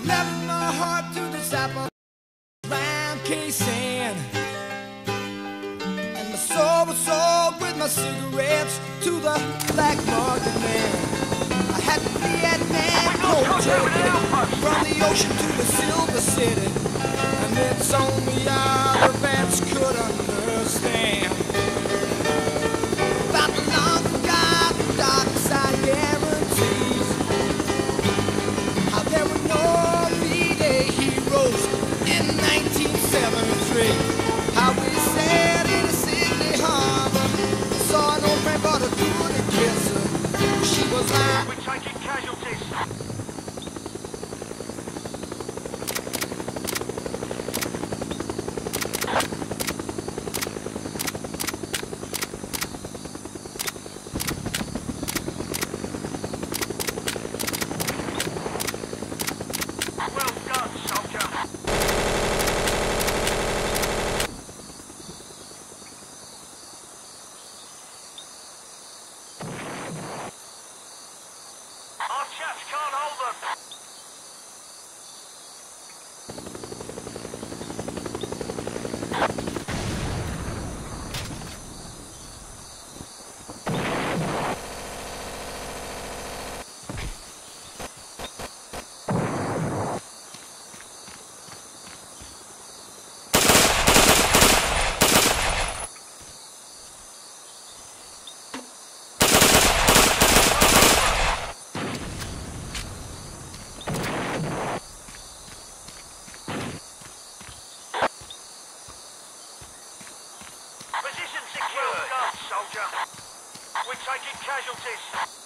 Left my heart to the sapper round casing, and my soul was sold with my cigarettes to the black market man. I had the Vietnam cold ticket from the ocean to the Silver City, and it's only other vets could understand about the long forgotten dark side guarantees. How there were no V-Day heroes in 1973. How we sat in Sydney Harbor, saw an old friend but I couldn't kiss her. She was like, we're taking casualties. Well done, soldier. Our chaps can't hold them. Position secure. Well done, soldier. We're taking casualties.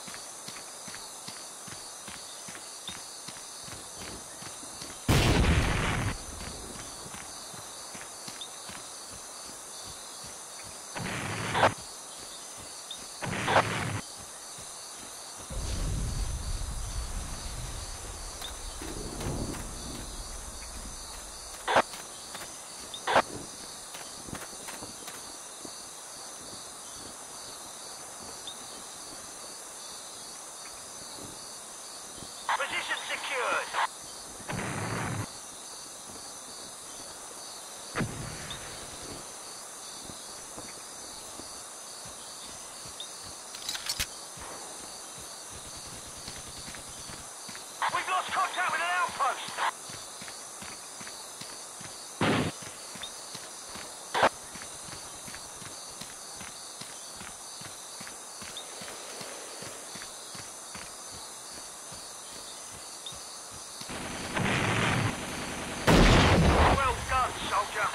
Position secured. We've lost contact with an outpost. Well done, soldier.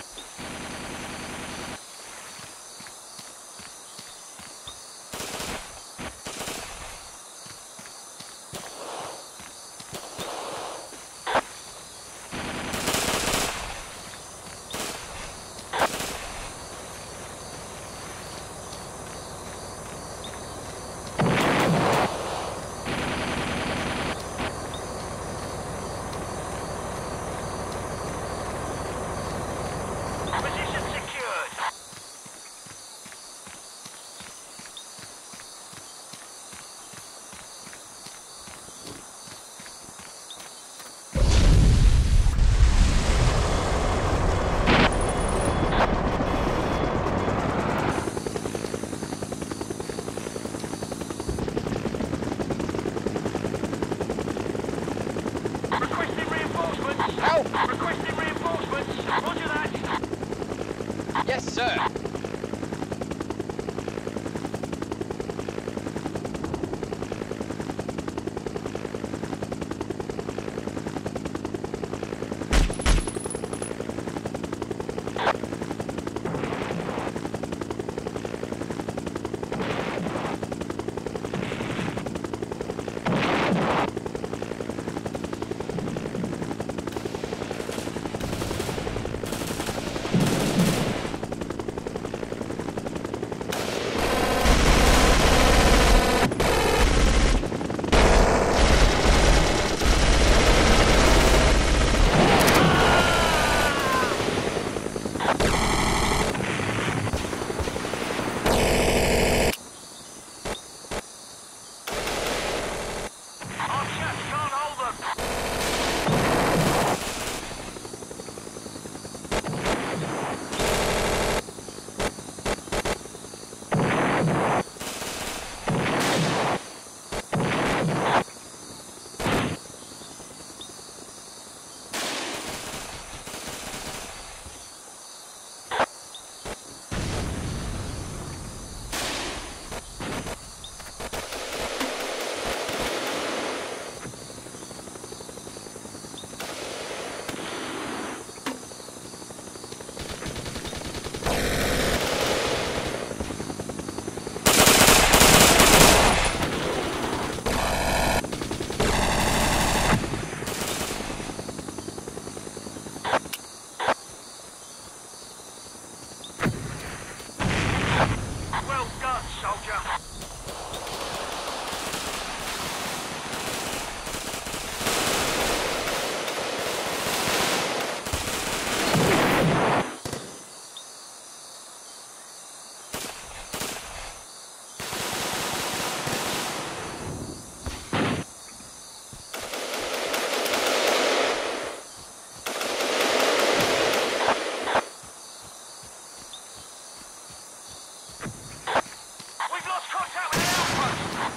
Position secured. Requesting reinforcements. Help! Requesting reinforcements. Roger that. Yes, sir. soldier. We've lost contact with the outpost.